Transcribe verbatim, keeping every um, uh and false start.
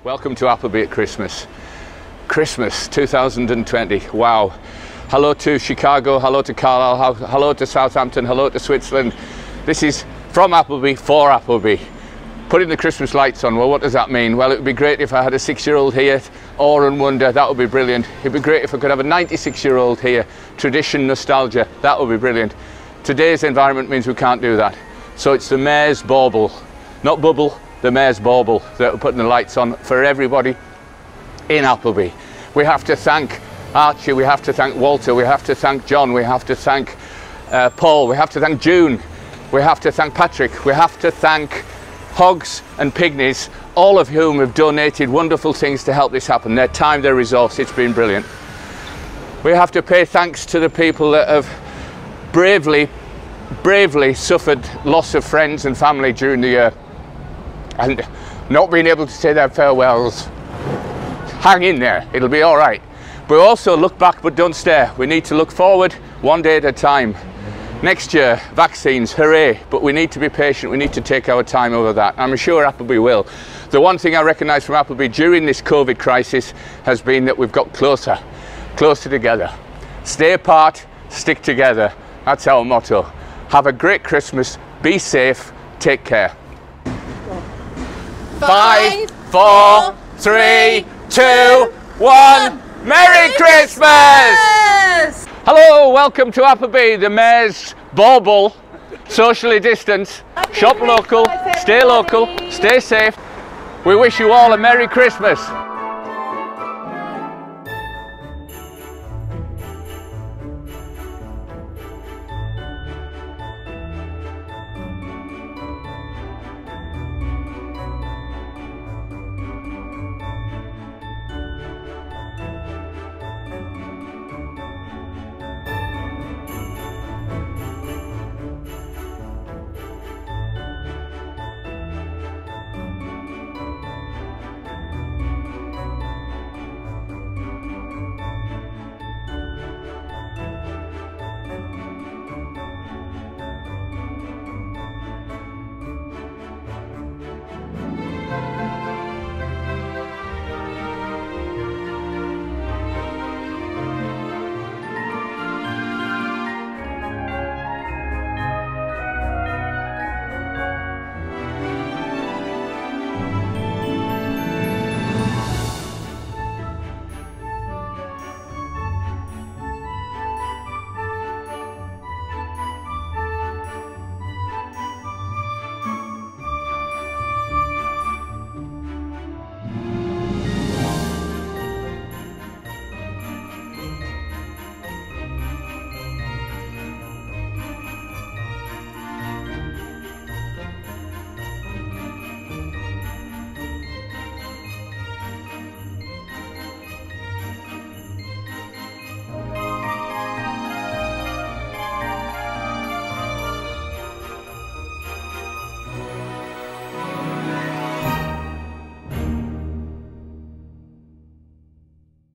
Welcome to Appleby at Christmas. Christmas two thousand twenty, wow. Hello to Chicago, hello to Carlisle, hello to Southampton, hello to Switzerland. This is from Appleby for Appleby. Putting the Christmas lights on, well, what does that mean? Well, it would be great if I had a six-year-old here, awe and wonder, that would be brilliant. It'd be great if I could have a ninety-six-year-old here, tradition, nostalgia, that would be brilliant. Today's environment means we can't do that. So it's the Mayor's Bauble, not bubble, the Mayor's Bauble that we're putting the lights on for everybody in Appleby. We have to thank Archie, we have to thank Walter, we have to thank John, we have to thank uh, Paul, we have to thank June, we have to thank Patrick, we have to thank Hogs and Pygmies, all of whom have donated wonderful things to help this happen. Their time, their resource, it's been brilliant. We have to pay thanks to the people that have bravely, bravely suffered loss of friends and family during the year and not being able to say their farewells. Hang in there, it'll be all right. But also look back but don't stare. We need to look forward one day at a time. Next year, vaccines, hooray, but we need to be patient, we need to take our time over that. I'm sure Appleby will. The one thing I recognise from Appleby during this COVID crisis has been that we've got closer, closer together. Stay apart, stick together. That's our motto. Have a great Christmas, be safe, take care. Five, four, three, two, one, Merry Christmas! Hello, welcome to Appleby, the Mayor's Bauble, socially distanced, shop local, stay local, stay safe. We wish you all a Merry Christmas.